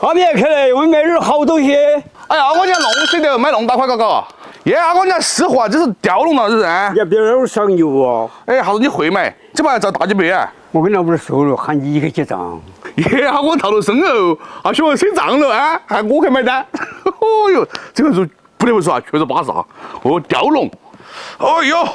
哈别去了，我们买点好东西。 哎呀，我讲弄水的，买弄大块搞搞。耶，阿哥，你实话，这是钓笼了，这是。 你别让我上油哦。 哎，啥子你会买？这把要找大几百啊？ 我跟老板说了，喊你去结账。 耶，阿哥套路深哦，啊，学会算账了啊，还我去买单。哦哟，这个是不得不说啊，确实巴适啊。哦，吊笼。哦哟，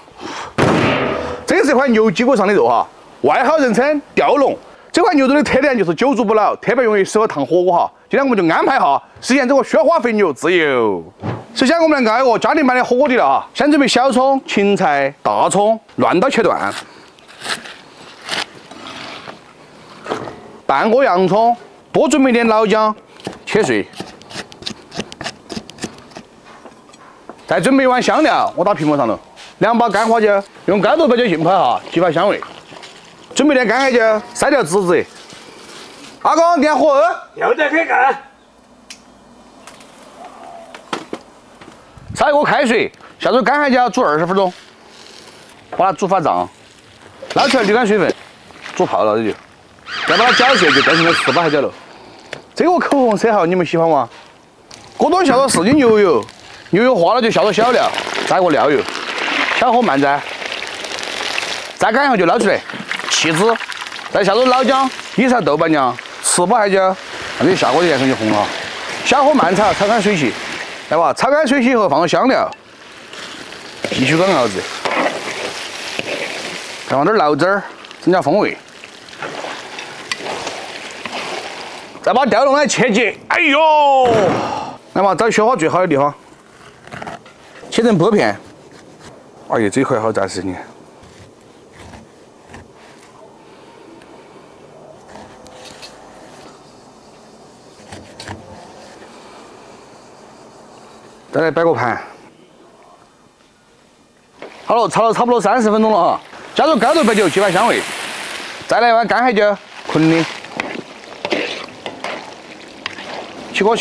这是一块牛脊骨上的肉哈，外号人称吊笼。这块牛肉的特点就是久煮不老，特别容易适合烫火锅哈。今天我们就安排哈，实现这个雪花肥牛自由。首先我们来搞一个家庭版的火锅底料哈，先准备小葱、芹菜、大葱，乱刀切断。半个洋葱，多准备点老姜，切碎。再准备一碗香料，我打屏幕上头。2把干花椒，用干豆白椒浸泡哈，激发香味。准备点干海椒，筛掉籽子。阿公，点火。 又在开干。 烧一锅开水，下入干海椒煮20分钟，把它煮发胀，捞出来沥干水分，煮泡了这就。再把它搅碎，就变成了4把海椒了。这个口红色号你们喜欢吗？锅中下入4斤牛油，牛油化了就下入小料，加一个料油，小火慢炸。炸干以后就捞出来，弃汁，再下入老姜、1勺豆瓣酱、4把海椒，那这下锅的颜色就红了。小火慢炒，炒干水汽。来吧，炒干水汽以后放入香料，继续跟熬制，再放点醪汁儿，增加风味。再把吊笼来切节，哎呦！来嘛，找雪花最好的地方，切成薄片。哎呀，这块好扎实，你看。再来摆个盘。好了，炒了差不多30分钟了哈，加入干豆白酒激发香味，再来一碗干海椒捆的。起锅，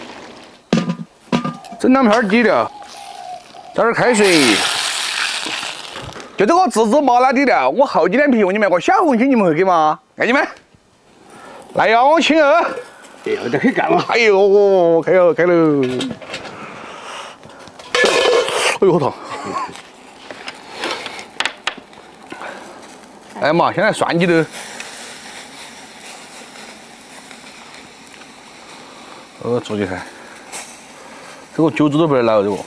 整2片底料，加点开水，就这个自制麻辣底料，我厚着脸皮问你们个小红心，你们会给吗？爱你们，来哟，亲儿， 又在开干了。 哎呦，开了，哎呦好烫！哎嘛，现在涮起的。注意看，这个酒汁都不得来了，这个。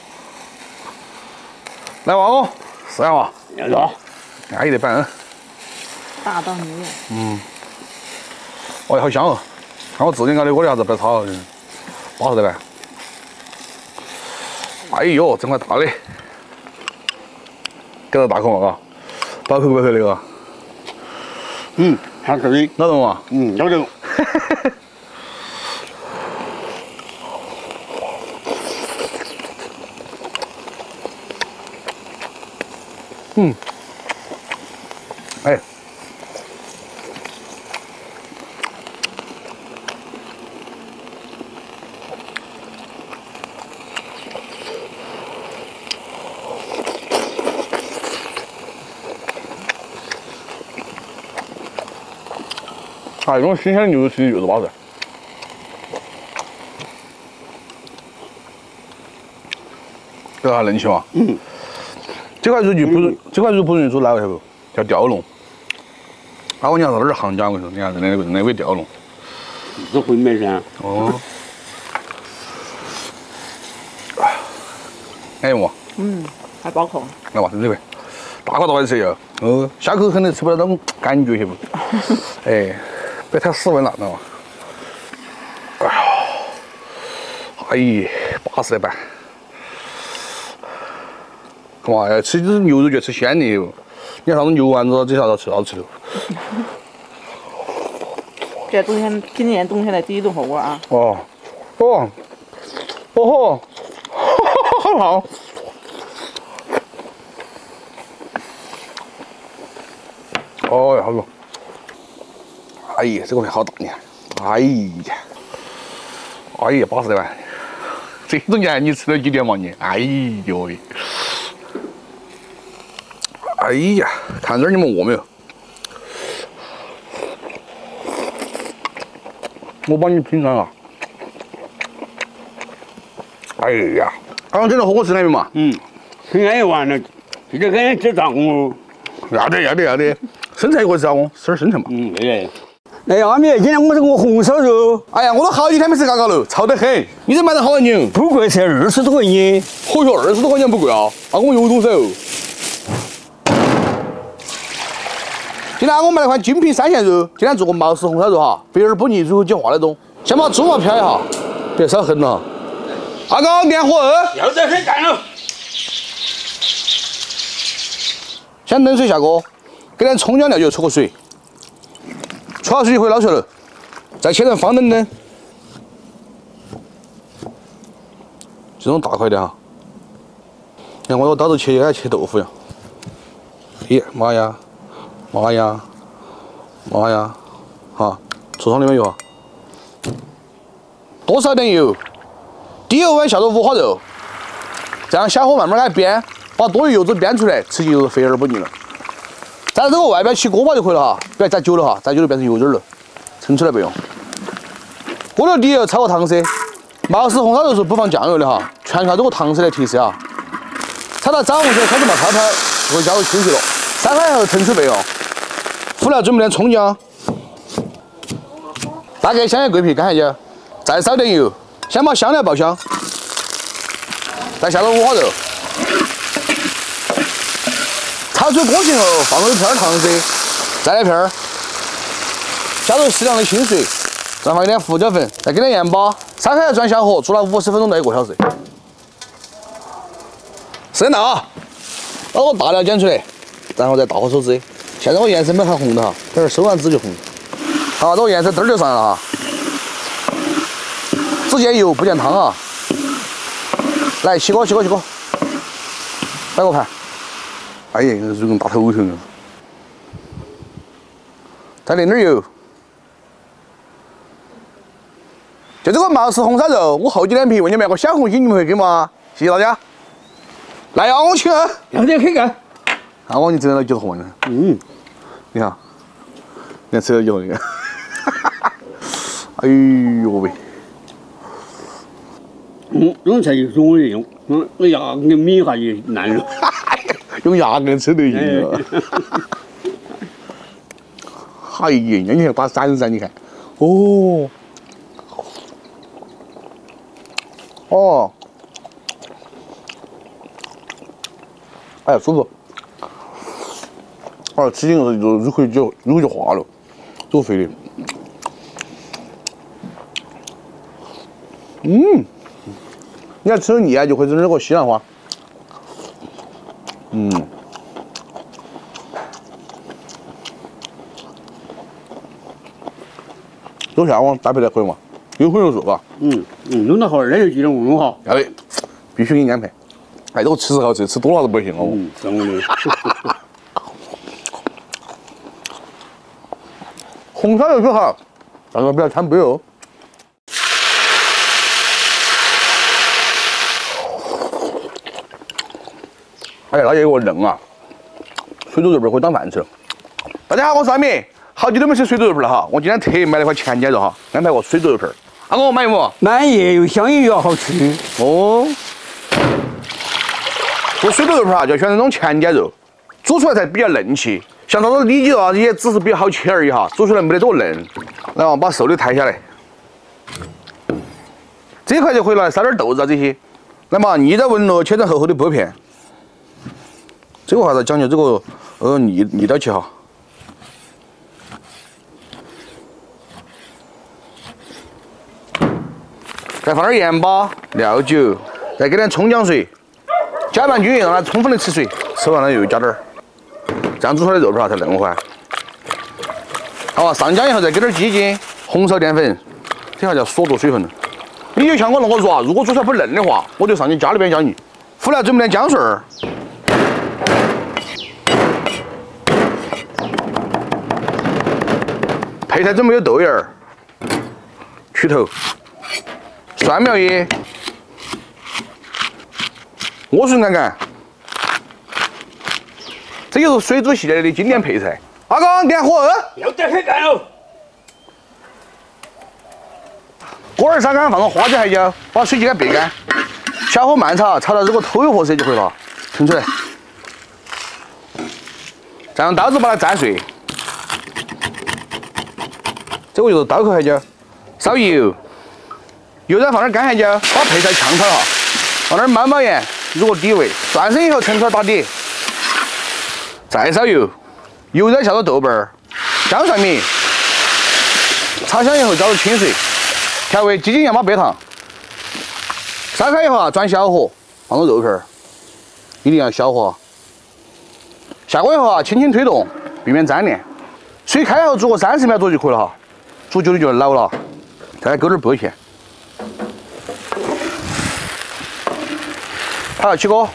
来哇哦，试下哇。 要走。 安逸得板。 大到牛肉。 嗯。哦，好香哦！看我自己熬的锅的啥子，不要炒了，巴适得板。哎呦，整块大的，给它大口嘛，嘎，饱口不饱口的嘎。 还可以。 老动啊？ 老动。 哎，这种新鲜的牛肉吃的就是巴适。这还嫩起嘛？这块肉就不是，这块肉不容易煮老，晓得不？叫吊笼。啊，我娘是哪儿行家？我跟你说，你看那个吊笼。 是会买噻。 哦。哎嘛。 还包口。 来吧，这块，大块的吃哟。哦，下口可能吃不到那种感觉，晓得不？哎，别太死温了，知道吗？哎呀，巴适的板。干嘛呀？吃这牛肉就吃鲜的哟。你看啥子牛丸子，这啥子吃好吃的。 这今年冬天的第一顿火锅啊！ 哦，好好。哦呀，好多。哎呀，这个面好大，你看。哎呀，巴适的板。这种年你吃了几点嘛你？哎呦喂！哎呀，看这儿你们饿没有？ 我帮你品尝啊。哎呀，刚刚整的火锅吃那边嘛？ 平安一碗了，这个跟这脏哦。 要得，生菜可以吃啊，我吃点生菜嘛。 对。哎呀，阿米，今天我这个红烧肉， 哎呀，我都好几天没吃嘎嘎了，臭得很。你这卖得好啊你？ 不贵，才20多块钱。 嚯哟，20多块钱不贵啊！啊，我有多少？今天我买了款精品3线肉，今天做个毛氏红烧肉哈，贝尔布尼入口即化那种。先把猪毛漂一下，别烧痕了。阿刚，点火2， 要得很干了。 先冷水下锅，给点葱姜料酒，焯个水，焯好水就可以捞出来了，再切成方墩墩，这种大块的哈。你看我用刀子切，像切豆腐一样。咦，妈呀，哈，橱窗里面有哈。多少点油？低油温下入五花肉，这样小火慢慢给它煸。把多余油脂煸出来，吃起就是肥而不腻了。在这个外边起锅巴就可以了哈，不要炸久了哈，炸久了变成油脂了，盛出来不用。锅头底油炒个糖色，毛氏红烧肉是不放酱油的哈，全靠这个糖色来提色啊。炒到枣红色，开始冒泡泡，就可以加入清水了。3分后盛出备用。辅料准备点葱姜，大概香叶、桂皮、干海椒，再烧点油，先把香料爆香，再下入五花肉。炒出锅气后，放入一片糖色，再来片儿，加入适量的清水，再放一点胡椒粉，再给点盐巴，3分转小火，煮了50分钟到1个小时。时间到啊，把我大料剪出来，然后再大火收汁。现在我颜色没还红的哈，等会儿收完汁就红。好，这个颜色灯儿就上来了哈，只见油不见汤啊。来，起锅，摆个盘。哎呀，肉跟大头头啊！再淋点油，就这个毛氏红烧肉，我厚着脸皮为你卖个小红心，你们会给吗？谢谢大家。来啊，我请啊！ 要得很干。 啊，我你真的觉得红呢？你看，你看吃了以后，你看，哎呦喂！ 这种菜就是我用，我牙给抿一下就烂了。 用牙根吃都行了。哎呀，你看把闪，你看，哦，哎呀，舒服。吃进去肉口就化了，多肥的。你要吃腻啊，就会整这个西兰花。肉馅我搭配的可以嘛？有荤有素吧？ 弄得好，那就记得问我哈。 要得，必须给你安排。哎，这个吃好吃，吃多了都不行哦。 真的。 红烧肉就好，但是不要掺杯哦。哎呀，那有个嫩啊，水煮肉片可以当饭吃。大家好，我是阿米，好久都没吃水煮肉片了哈。我今天特意买了块全家肉哈，安排个水煮肉片。阿哥满意不？ 满意，又香又好吃。 哦。做水煮肉片啊，就要选那种全家肉，煮出来才比较嫩气。像这种里脊肉啊，这些只是比较好切而已哈，煮出来没得这么嫩。然后把瘦的抬下来，这一块就可以拿来烧点豆子啊这些。那么腻在纹了，切成厚厚的薄片。这个还是讲究这个腻到起哈。再放点盐巴、料酒，再给点葱姜水，搅拌均匀，让它充分的吃水。吃完了又加点儿，这样煮出来的肉片才嫩滑。好，上浆以后再给点鸡精、红烧淀粉，这下叫锁住水分了。你就像我那个肉啊，如果煮出来不嫩的话，我就上去加里边教你。辅料准备点姜水儿，配菜准备有豆芽儿、去头、蒜苗叶、莴笋干干，这就是水煮系列的经典配菜。阿刚点火， 要得很干哦。 锅儿烧干，放上花椒、海椒，把水给它煸干，小火慢炒，炒到这个头油合适就可以了，盛出来。再用刀子把它蘸碎。这个就是刀口海椒，烧油，油再放点干海椒，把配菜炝炒哈，放点猫猫盐入个底味，转身以后盛出来打底。再烧油，油再下到豆瓣儿、姜蒜米，炒香以后加入清水，调味鸡精、洋麻、白糖。烧开以后啊，转小火，放入肉片儿，一定要小火。下锅以后啊，轻轻推动，避免粘连。水开后煮个30秒左右就可以了哈，煮久了就老了。再勾点薄芡。好，起锅。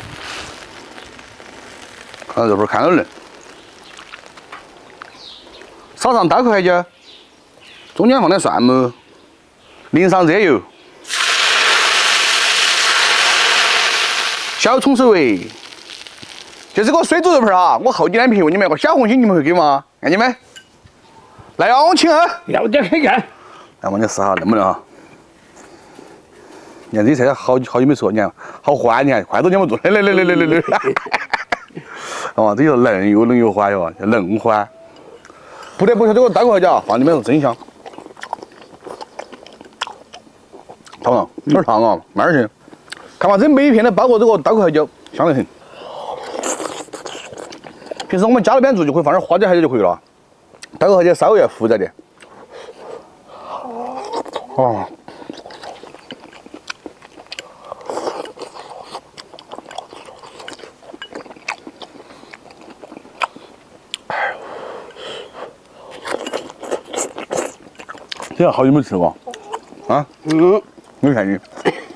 看到肉片看到嫩，撒上刀口海椒，中间放点蒜末，淋上热油，小葱收尾。就这个水煮肉片哈，我后几两评问你们个小红心，你们会给吗？看你们，来啊，我请啊！ 要点看看。 来，我给你试下嫩不嫩哈？你看这菜好久没吃过，你看好欢，你看筷子你们做，来。哦，这就嫩又嫩又欢哟，叫嫩欢。不得不说这个刀口海椒放里面是真香。烫了，有点烫啊，慢点去。看嘛，这每一片都包裹这个刀口海椒，香得很。平时我们家里边做就可以放点花椒海椒就可以了，刀口海椒稍微要复杂点。哦。这好久没吃过，啊？没骗你。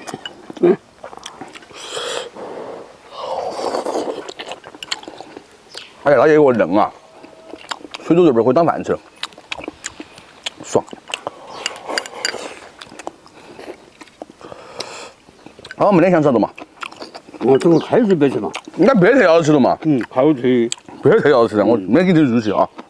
哎呀，那有个嫩啊，水煮肉片可以当饭吃，爽。啊，我没得想吃的嘛。 我这个开水别吃嘛。 应该别特要吃的嘛。 好吃。 别特要吃的，我没给你入戏啊。